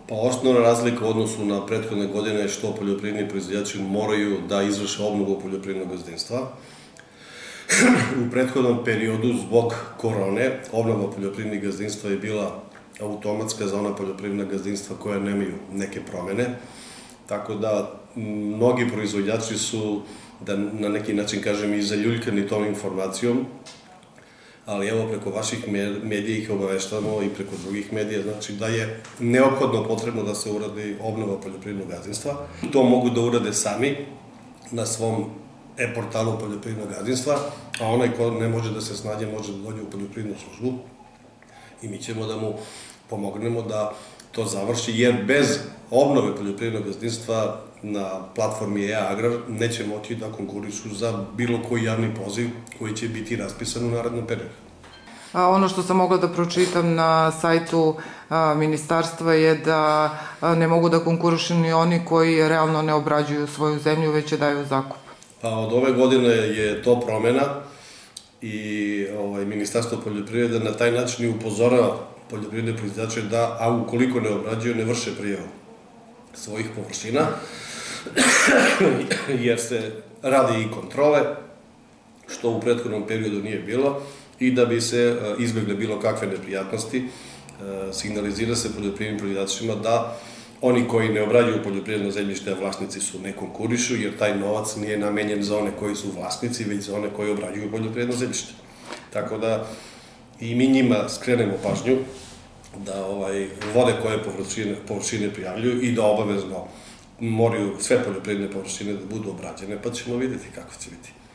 Pa osnovna razlika u odnosu na prethodne godine je što poljoprivredni proizvođači moraju da izvrše obnovu poljoprivrednog gazdinstva. U prethodnom periodu, zbog korone, obnova poljoprivrednih gazdinstva je bila automatska za ona poljoprivredna gazdinstva koja nemaju neke promene. Tako da, mnogi proizvođači su, da na neki način kažem, i zaljuljkani tom informacijom, ali evo preko vaših medija ih obaveštavamo i preko drugih medija, znači da je neophodno potrebno da se uradi obnova poljoprivrednog gazdinstva. To mogu da urade sami na svom e-portalu poljoprivrednog gazdinstva, a onaj ko ne može da se snađe može da dođe u poljoprivrednu službu i mi ćemo da mu pomognemo da to završi, jer bez obnove poljoprivrednog gazdinstva na platformi e-agrar neće moći da konkurišu za bilo koji javni poziv koji će biti raspisan u narednom periodu. Ono što sam mogla da pročitam na sajtu ministarstva je da ne mogu da konkurišu ni oni koji realno ne obrađuju svoju zemlju, već je daju zakup. Pa od ove godine je to promena i Ministarstvo poljoprivrede na taj način i upozorava poljoprivredne proizvođače da, a ukoliko ne obrađuju, ne vrše prijavu svojih površina, jer se radi i kontrole, što u prethodnom periodu nije bilo, i da bi se izbegle bilo kakve neprijatnosti, signalizira se poljoprivrednim proizvođačima da oni koji ne obrađuju poljoprivredno zemljište, a vlasnici su, ne konkurišu, jer taj novac nije namenjen za one koji su vlasnici, već za one koji obrađuju poljoprivredno zemljište. Tako da i mi njima skrenemo pažnju da vode koje površine prijavljuju i da obavezno moraju sve poljoprivredne površine da budu obrađene, pa ćemo vidjeti kako će biti.